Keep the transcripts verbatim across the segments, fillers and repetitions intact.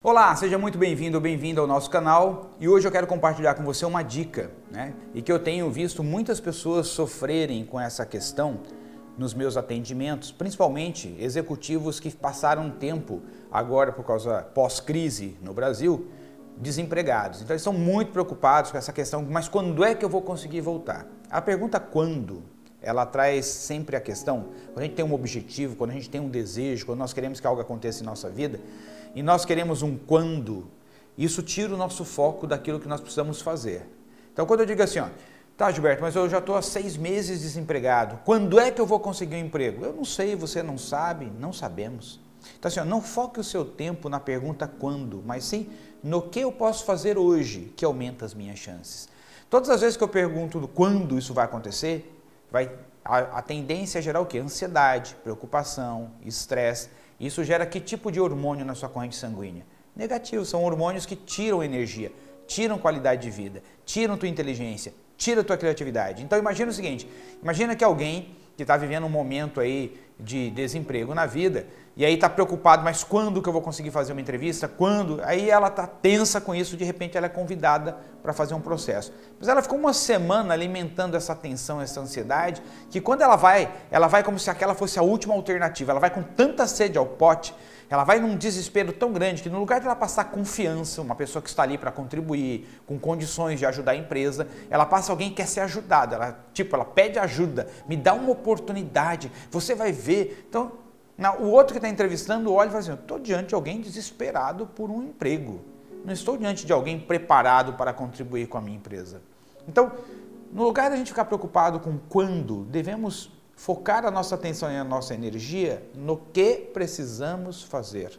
Olá, seja muito bem-vindo ou bem-vinda ao nosso canal e hoje eu quero compartilhar com você uma dica, né? E que eu tenho visto muitas pessoas sofrerem com essa questão nos meus atendimentos, principalmente executivos que passaram um tempo agora por causa pós-crise no Brasil, desempregados. Então eles estão muito preocupados com essa questão, mas quando é que eu vou conseguir voltar? A pergunta quando, ela traz sempre a questão, quando a gente tem um objetivo, quando a gente tem um desejo, quando nós queremos que algo aconteça em nossa vida, e nós queremos um quando, isso tira o nosso foco daquilo que nós precisamos fazer. Então quando eu digo assim, ó, tá Gilberto, mas eu já estou há seis meses desempregado, quando é que eu vou conseguir um emprego? Eu não sei, você não sabe, não sabemos. Então assim, ó, não foque o seu tempo na pergunta quando, mas sim no que eu posso fazer hoje que aumenta as minhas chances. Todas as vezes que eu pergunto quando isso vai acontecer, vai, a, a tendência é gerar o quê? Ansiedade, preocupação, estresse. Isso gera que tipo de hormônio na sua corrente sanguínea? Negativo, são hormônios que tiram energia, tiram qualidade de vida, tiram tua inteligência, tiram tua criatividade. Então imagina o seguinte, imagina que alguém que está vivendo um momento aí de desemprego na vida e aí está preocupado, mas quando que eu vou conseguir fazer uma entrevista? Quando? Aí ela está tensa com isso, de repente ela é convidada para fazer um processo. Mas ela ficou uma semana alimentando essa tensão, essa ansiedade, que quando ela vai, ela vai como se aquela fosse a última alternativa, ela vai com tanta sede ao pote, ela vai num desespero tão grande que no lugar de ela passar confiança, uma pessoa que está ali para contribuir, com condições de ajudar a empresa, ela passa alguém que quer ser ajudado, ela, tipo, ela pede ajuda, me dá uma oportunidade, você vai ver. Então, o outro que está entrevistando olha e fala assim, eu estou diante de alguém desesperado por um emprego, não estou diante de alguém preparado para contribuir com a minha empresa. Então, no lugar de a gente ficar preocupado com quando, devemos focar a nossa atenção e a nossa energia no que precisamos fazer.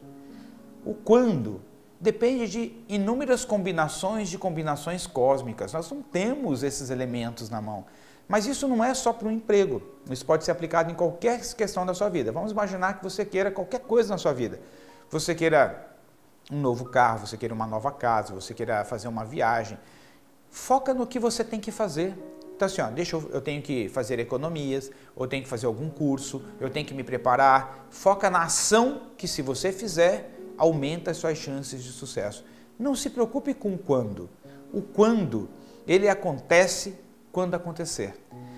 O quando depende de inúmeras combinações de combinações cósmicas. Nós não temos esses elementos na mão. Mas isso não é só para o emprego. Isso pode ser aplicado em qualquer questão da sua vida. Vamos imaginar que você queira qualquer coisa na sua vida. Você queira um novo carro, você queira uma nova casa, você queira fazer uma viagem. Foca no que você tem que fazer. Então assim, ó, deixa eu, eu tenho que fazer economias, eu tenho que fazer algum curso, eu tenho que me preparar. Foca na ação que, se você fizer, aumenta as suas chances de sucesso. Não se preocupe com o quando. O quando, ele acontece quando acontecer.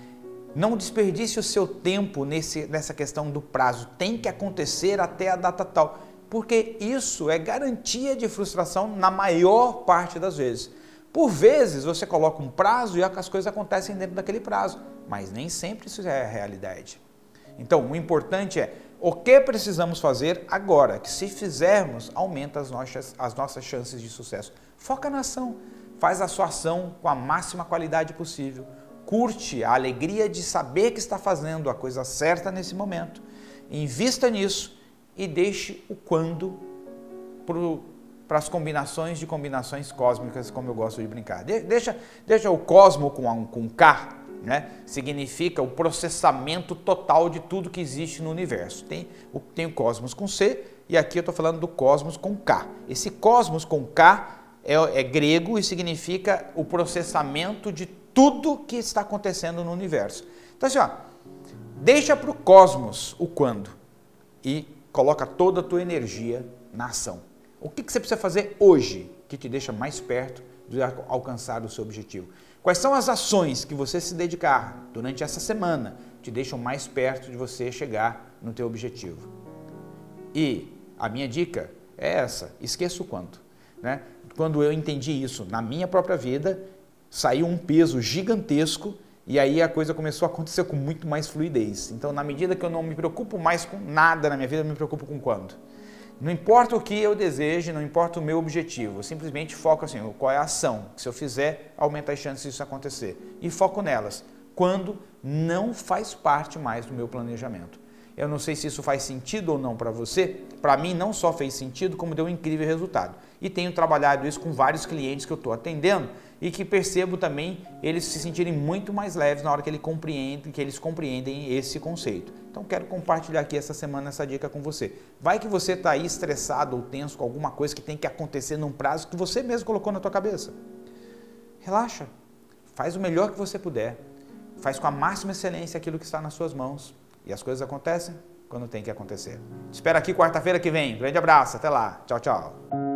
Não desperdice o seu tempo nesse, nessa questão do prazo. Tem que acontecer até a data tal, porque isso é garantia de frustração na maior parte das vezes. Por vezes você coloca um prazo e as coisas acontecem dentro daquele prazo, mas nem sempre isso é a realidade. Então, o importante é o que precisamos fazer agora, que se fizermos, aumenta as nossas, as nossas chances de sucesso. Foca na ação, faz a sua ação com a máxima qualidade possível, curte a alegria de saber que está fazendo a coisa certa nesse momento, invista nisso e deixe o quando para o para as combinações de combinações cósmicas, como eu gosto de brincar. De, deixa, deixa o cosmo com, a, com K, né? Significa o processamento total de tudo que existe no universo. Tem o, tem o cosmos com C e aqui eu estou falando do cosmos com K. Esse cosmos com K é, é grego e significa o processamento de tudo que está acontecendo no universo. Então assim, ó, deixa para o cosmos o quando e coloca toda a tua energia na ação. O que você precisa fazer hoje que te deixa mais perto de alcançar o seu objetivo? Quais são as ações que você se dedicar durante essa semana te deixam mais perto de você chegar no teu objetivo? E a minha dica é essa, esqueça o quando, né? Quando eu entendi isso na minha própria vida, saiu um peso gigantesco e aí a coisa começou a acontecer com muito mais fluidez. Então, na medida que eu não me preocupo mais com nada na minha vida, eu me preocupo com quando. Não importa o que eu deseje, não importa o meu objetivo, eu simplesmente foco assim, qual é a ação, que se eu fizer, aumenta as chances disso acontecer. E foco nelas, quando não faz parte mais do meu planejamento. Eu não sei se isso faz sentido ou não para você, para mim não só fez sentido, como deu um incrível resultado. E tenho trabalhado isso com vários clientes que eu estou atendendo e que percebo também eles se sentirem muito mais leves na hora que, ele compreende, que eles compreendem esse conceito. Então quero compartilhar aqui essa semana essa dica com você. Vai que você está aí estressado ou tenso com alguma coisa que tem que acontecer num prazo que você mesmo colocou na tua cabeça. Relaxa, faz o melhor que você puder, faz com a máxima excelência aquilo que está nas suas mãos e as coisas acontecem quando tem que acontecer. Te espero aqui quarta-feira que vem. Grande abraço, até lá. Tchau, tchau.